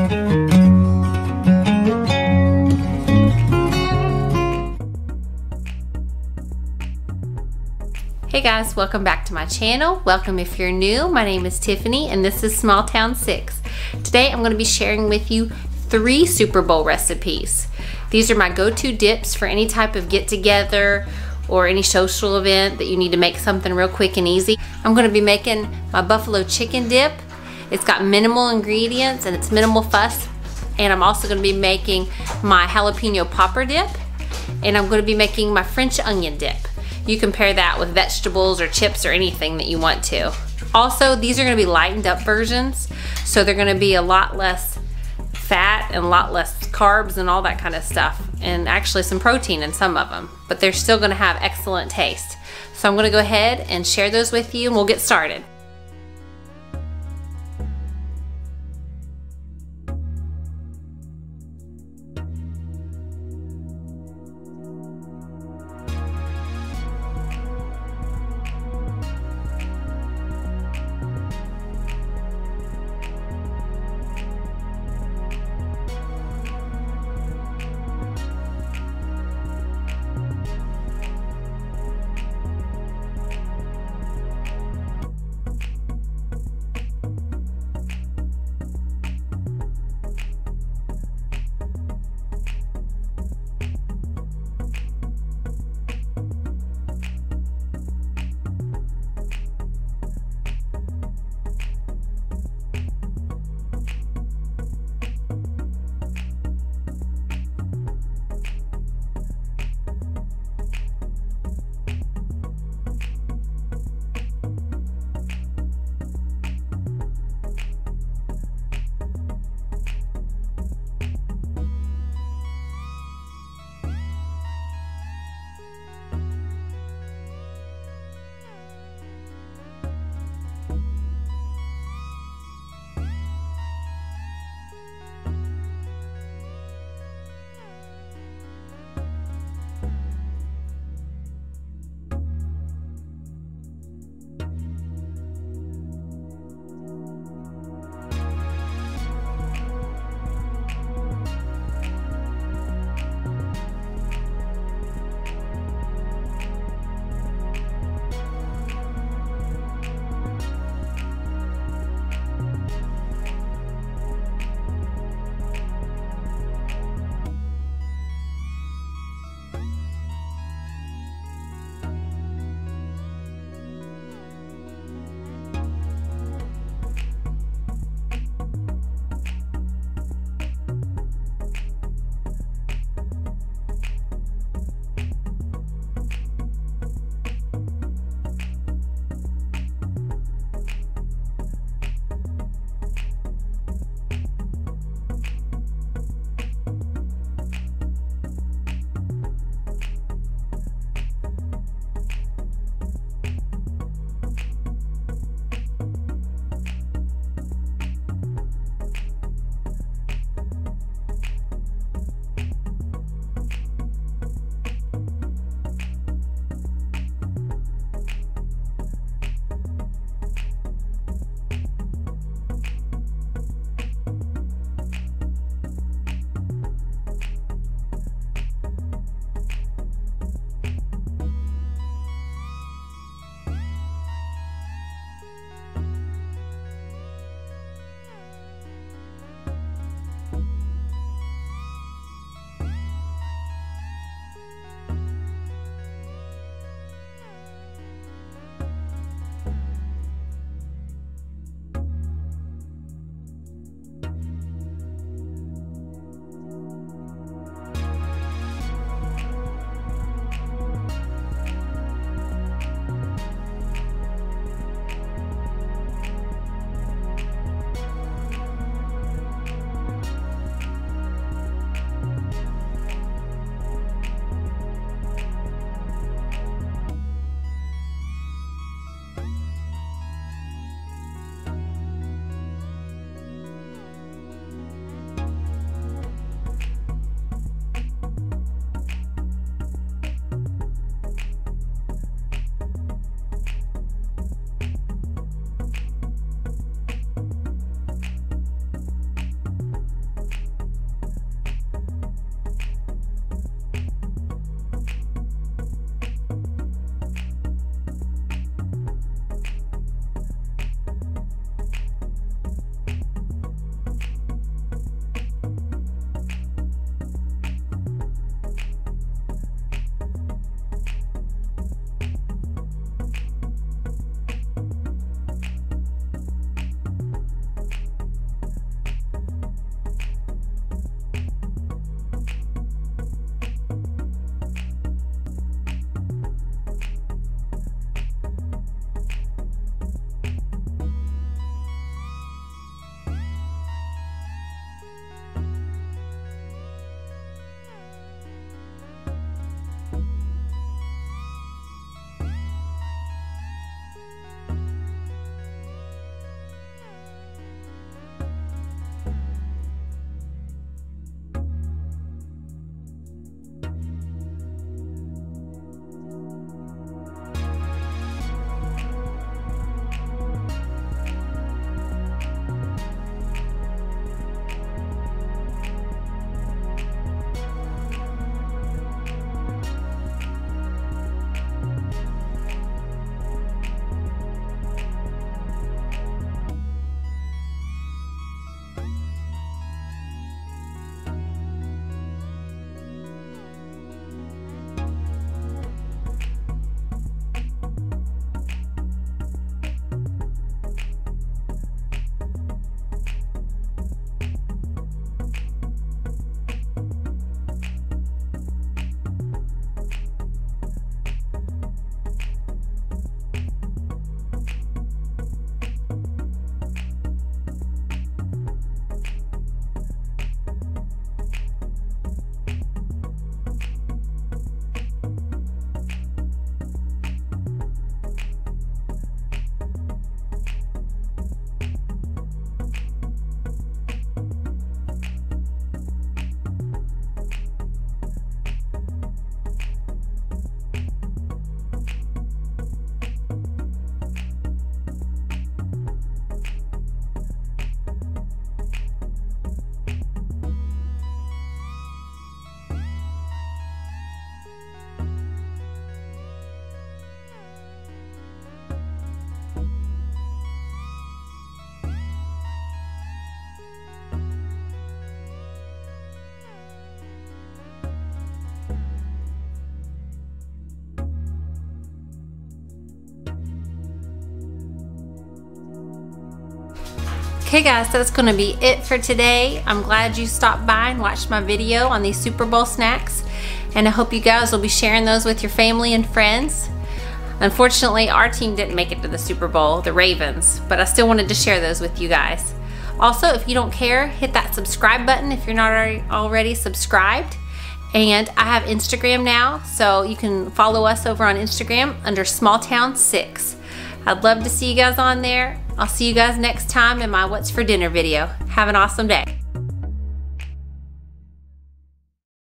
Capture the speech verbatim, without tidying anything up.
Hey guys, welcome back to my channel. Welcome if you're new. My name is Tiffany and this is Small Town six. Today I'm going to be sharing with you three Super Bowl recipes. These are my go-to dips for any type of get-together or any social event that you need to make something real quick and easy. I'm going to be making my buffalo chicken dip. It's got minimal ingredients and it's minimal fuss. And I'm also going to be making my jalapeno popper dip. And I'm going to be making my French onion dip. You can pair that with vegetables or chips or anything that you want to. Also, these are gonna be lightened up versions, so they're gonna be a lot less fat and a lot less carbs and all that kind of stuff, and actually some protein in some of them, but they're still gonna have excellent taste. So I'm gonna go ahead and share those with you and we'll get started. Okay guys, that's gonna be it for today. I'm glad you stopped by and watched my video on these Super Bowl snacks, and I hope you guys will be sharing those with your family and friends. Unfortunately, our team didn't make it to the Super Bowl, the Ravens, but I still wanted to share those with you guys. Also, if you don't care, hit that subscribe button if you're not already, already subscribed. And I have Instagram now, so you can follow us over on Instagram under Small Town six. I'd love to see you guys on there. I'll see you guys next time in my What's for Dinner video. Have an awesome day.